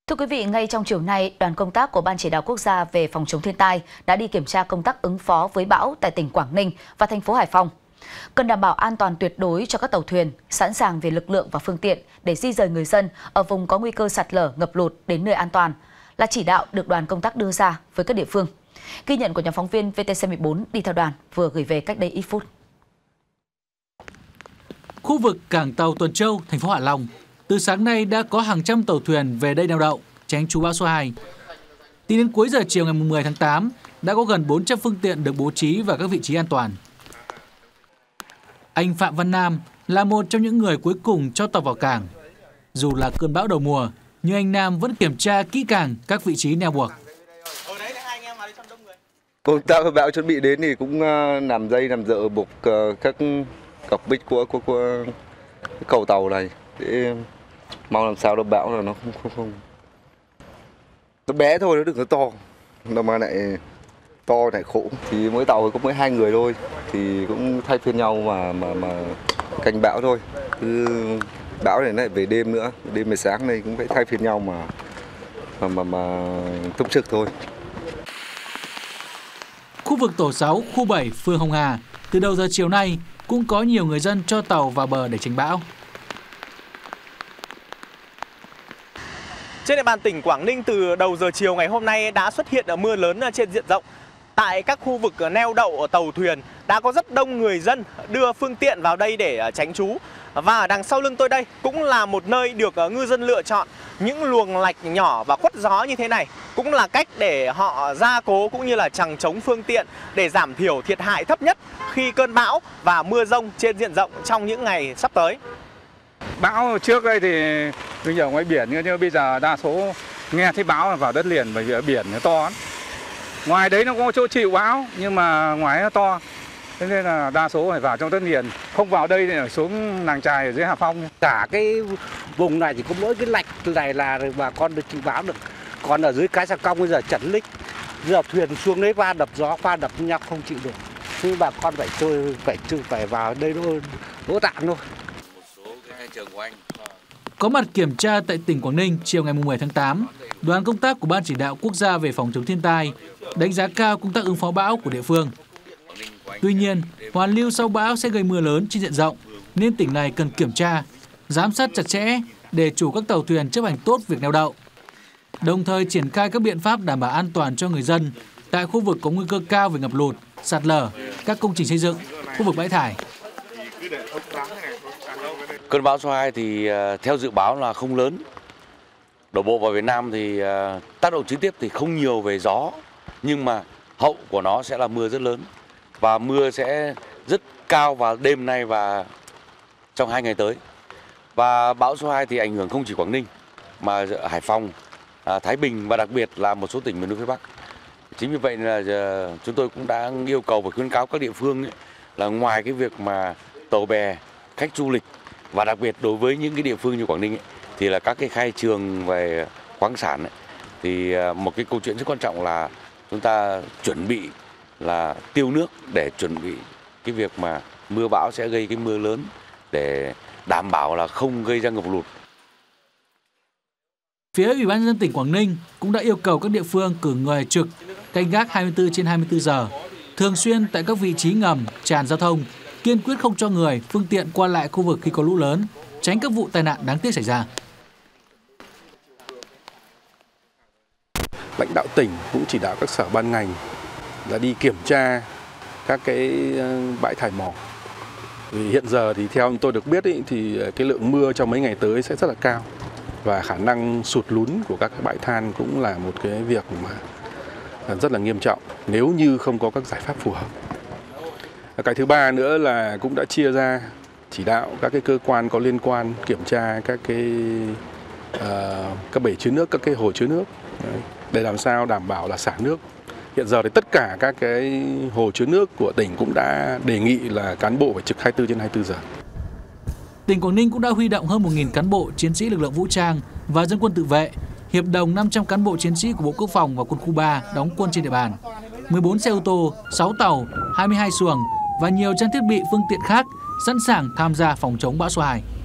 Thưa quý vị, ngay trong chiều nay, đoàn công tác của Ban Chỉ đạo Quốc gia về phòng chống thiên tai đã đi kiểm tra công tác ứng phó với bão tại tỉnh Quảng Ninh và thành phố Hải Phòng. Cần đảm bảo an toàn tuyệt đối cho các tàu thuyền, sẵn sàng về lực lượng và phương tiện để di dời người dân ở vùng có nguy cơ sạt lở, ngập lụt đến nơi an toàn, là chỉ đạo được đoàn công tác đưa ra với các địa phương. Ghi nhận của nhóm phóng viên VTC14 đi theo đoàn vừa gửi về cách đây ít phút. Khu vực cảng tàu Tuần Châu, thành phố Hạ Long, từ sáng nay đã có hàng trăm tàu thuyền về đây neo đậu, tránh trú bão số 2. Tính đến cuối giờ chiều ngày 10 tháng 8, đã có gần 400 phương tiện được bố trí vào các vị trí an toàn. Anh Phạm Văn Nam là một trong những người cuối cùng cho tàu vào cảng. Dù là cơn bão đầu mùa, nhưng anh Nam vẫn kiểm tra kỹ càng các vị trí neo buộc. Công tác bão chuẩn bị đến thì cũng làm dây làm dợ buộc các cọc bích của cầu tàu này để mong làm sao đó bão là nó không nó bé thôi, nó đừng có to, nó mà lại to lại khổ. Thì mỗi tàu có mỗi 2 người thôi, thì cũng thay phiên nhau mà canh bão thôi. Cứ bão này lại về đêm nữa, đêm về sáng này cũng phải thay phiên nhau mà túc trực thôi. Khu vực tổ 6, khu 7, phường Hồng Hà, từ đầu giờ chiều nay cũng có nhiều người dân cho tàu vào bờ để tránh bão. Trên địa bàn tỉnh Quảng Ninh từ đầu giờ chiều ngày hôm nay đã xuất hiện mưa lớn trên diện rộng. Tại các khu vực neo đậu tàu thuyền đã có rất đông người dân đưa phương tiện vào đây để tránh trú. Và ở đằng sau lưng tôi đây cũng là một nơi được ngư dân lựa chọn. Những luồng lạch nhỏ và khuất gió như thế này cũng là cách để họ gia cố cũng như là chằng chống phương tiện để giảm thiểu thiệt hại thấp nhất khi cơn bão và mưa dông trên diện rộng trong những ngày sắp tới. Bão trước đây thì mình ở ngoài biển, nhưng bây giờ đa số nghe thấy bão là vào đất liền, bởi vì ở biển nó to lắm. Ngoài đấy nó có chỗ chịu bão nhưng mà ngoài nó to, thế nên là đa số phải vào trong đất liền, không vào đây thì xuống làng chài ở dưới Hà Phong. Cả cái vùng này thì có mỗi cái lạch này là bà con được chịu bão được, còn ở dưới cái Sa Cong bây giờ chật lích, giờ thuyền xuống đấy va đập gió, va đập nhau không chịu được, chứ bà con phải vào đây đỗ tạm thôi. Có mặt kiểm tra tại tỉnh Quảng Ninh chiều ngày 10 tháng 8, đoàn công tác của Ban Chỉ đạo Quốc gia về phòng chống thiên tai đánh giá cao công tác ứng phó bão của địa phương. Tuy nhiên, hoàn lưu sau bão sẽ gây mưa lớn trên diện rộng, nên tỉnh này cần kiểm tra, giám sát chặt chẽ để chủ các tàu thuyền chấp hành tốt việc neo đậu. Đồng thời triển khai các biện pháp đảm bảo an toàn cho người dân tại khu vực có nguy cơ cao về ngập lụt, sạt lở, các công trình xây dựng, khu vực bãi thải. Cơn bão số 2 thì theo dự báo là không lớn. Đổ bộ vào Việt Nam thì tác động trực tiếp thì không nhiều về gió, nhưng mà hậu của nó sẽ là mưa rất lớn. Và mưa sẽ rất cao vào đêm nay và trong 2 ngày tới. Và bão số 2 thì ảnh hưởng không chỉ Quảng Ninh mà Hải Phòng, Thái Bình và đặc biệt là một số tỉnh miền núi phía Bắc. Chính vì vậy là chúng tôi cũng đã yêu cầu và khuyến cáo các địa phương là ngoài cái việc mà tàu bè, khách du lịch và đặc biệt đối với những cái địa phương như Quảng Ninh thì là các cái khai trường về khoáng sản thì một cái câu chuyện rất quan trọng là chúng ta chuẩn bị là tiêu nước để chuẩn bị cái việc mà mưa bão sẽ gây cái mưa lớn để đảm bảo là không gây ra ngập lụt. Phía Ủy ban nhân dân tỉnh Quảng Ninh cũng đã yêu cầu các địa phương cử người trực canh gác 24/24 giờ, thường xuyên tại các vị trí ngầm, tràn giao thông, kiên quyết không cho người, phương tiện qua lại khu vực khi có lũ lớn, tránh các vụ tai nạn đáng tiếc xảy ra. Lãnh đạo tỉnh cũng chỉ đạo các sở ban ngành là đi kiểm tra các cái bãi thải mỏ. Vì hiện giờ thì theo tôi được biết thì cái lượng mưa trong mấy ngày tới sẽ rất là cao và khả năng sụt lún của các cái bãi than cũng là một cái việc mà rất là nghiêm trọng nếu như không có các giải pháp phù hợp. Cái thứ ba nữa là cũng đã chia ra chỉ đạo các cái cơ quan có liên quan kiểm tra các bể chứa nước, các cái hồ chứa nước để làm sao đảm bảo là xả nước. Hiện giờ thì tất cả các cái hồ chứa nước của tỉnh cũng đã đề nghị là cán bộ phải trực 24/24 giờ. Tỉnh Quảng Ninh cũng đã huy động hơn 1.000 cán bộ, chiến sĩ lực lượng vũ trang và dân quân tự vệ, hiệp đồng 500 cán bộ chiến sĩ của Bộ Quốc phòng và Quân khu 3 đóng quân trên địa bàn, 14 xe ô tô, 6 tàu, 22 xuồng và nhiều trang thiết bị phương tiện khác sẵn sàng tham gia phòng chống bão số 2.